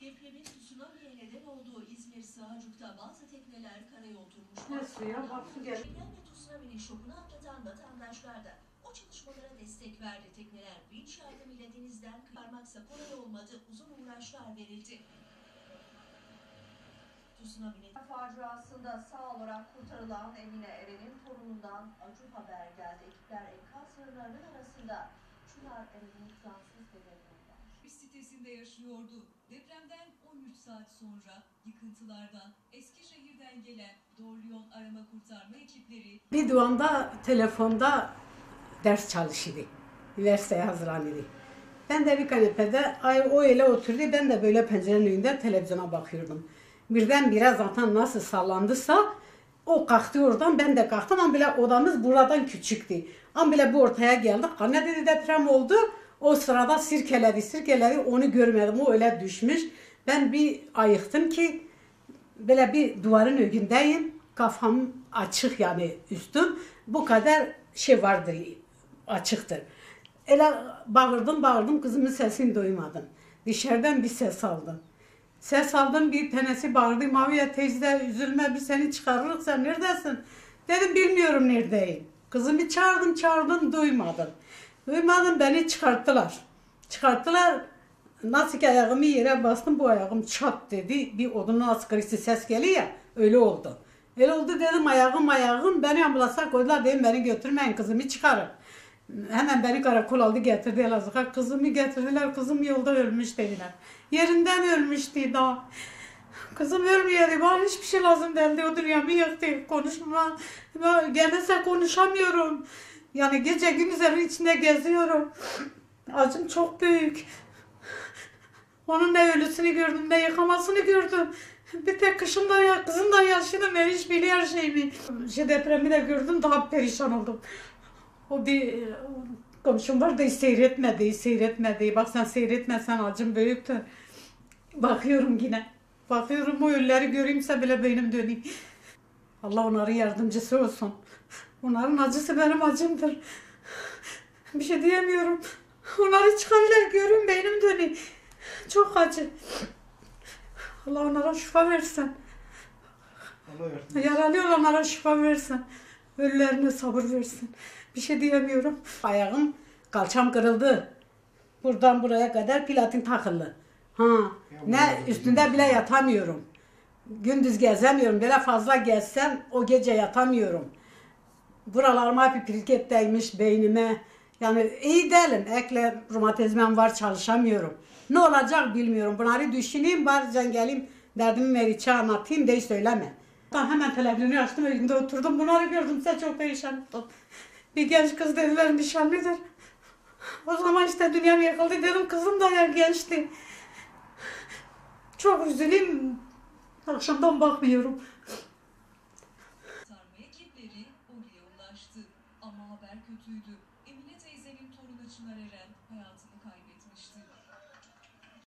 Depremin tsunami'ye neden olduğu İzmir Sığacık'ta bazı tekneler karaya oturmuş. Nasıl ya? Bak su geldi. Deprem ve tsunami'nin şokunu atlatan vatandaşlar da o çalışmalara destek verdi. Tekneler vinç yardımıyla denizden çıkarmaksa kolay olmadı. Uzun uğraşlar verildi. Tsunami'nin faciasında sağ olarak kurtarılan Emine Eren'in torunundan acı haber geldi. Ekipler enkaz sığınlarının arasında Çınar Eren'in cansız bedenini var. Bir sitesinde yaşıyordu. Depremden 13 saat sonra yıkıntılardan Eskişehir'den gelen Dorliyon arama kurtarma ekipleri Bir duanda telefonda ders çalışıyordu. Üniversiteye hazırlanıyordu. Ben de bir kanepede o öyle oturdu. Ben de böyle pencerenin önünde televizyona bakıyordum. Birdenbire zaten nasıl sallandısa o kalktı oradan, ben de kalktım ama bile odamız buradan küçüktü. Ama bile bu ortaya geldik. Anne dedi deprem oldu. O sırada sirkeledi onu görmedim. O öyle düşmüş. Ben bir ayıktım ki böyle bir duvarın önündeyim. Kafam açık yani üstüm. Bu kadar şey vardır, açıktır. Öyle bağırdım kızımın sesini duymadım. Dışarıdan bir ses aldım. Ses aldım, bir tanesi bağırdı. Maviye teyze üzülme, biz seni çıkarırız, sen neredesin? Dedim bilmiyorum neredeyim. Kızımı çağırdım duymadım. Duymadım, beni çıkarttılar. Nasıl ki ayağımı yere bastım, bu ayağım çat dedi. Bir odunun askerisi ses geliyor ya, öyle oldu. Öyle oldu dedim ayağım, beni ambulansa koydular, dedim beni götürmeyin, kızımı çıkarın. Hemen beni karakol aldı getirdi Elazığ'a. Kızımı getirdiler. Kızım yolda ölmüş dediler. Yerinden ölmüştü daha. Kızım ölmüyordu. Bana hiçbir şey lazım değildi. O dünyamı yıktı. Konuşma. Gelirse konuşamıyorum. Yani gece gündüz evin içinde geziyorum. Acım çok büyük. Onun ne ölüsünü gördüm, ne yıkamasını gördüm. Bir tek kızımdan yaşadım. Ben hiç biliyor şeyimi. Depremi de gördüm. Daha perişan oldum. O bir komşum var da seyretmedi. Bak sen seyretmesen acım büyüktü. Bakıyorum yine. Bakıyorum o ölüleri göreyimse bile beynim döneyim. Allah onların yardımcısı olsun. Onların acısı benim acımdır. Bir şey diyemiyorum. Onları çıkarırlar görün beynim döneyim. Çok acı. Allah onlara şifa versin. Yaralı olanlara şifa versin. Ölülerine sabır versin. Bir şey diyemiyorum. Ayağım, kalçam kırıldı. Buradan buraya kadar platin takılı. Ne üstünde bile yatamıyorum. Gündüz gezemiyorum. Böyle fazla gezsem o gece yatamıyorum. Buralarıma hep pirket değmiş beynime. Yani iyi değilim. Ekle romatizmam var, çalışamıyorum. Ne olacak bilmiyorum. Bunları düşüneyim, bari geleyim derdimi Meriç'e anlatayım de söyleme. Hemen televizyonu açtım, önünde oturdum. Bunları gördüm, size çok perişan oldum. Bir genç kız dediler nişanlıdır. O zaman işte dünyam yıkıldı dedim, kızım da gençti. Çok üzüleyim, akşamdan bakmıyorum. kurtarma ekipleri oraya ulaştı. Ama haber kötüydü. Emine teyzenin torunu Çınar Eren hayatını kaybetmişti.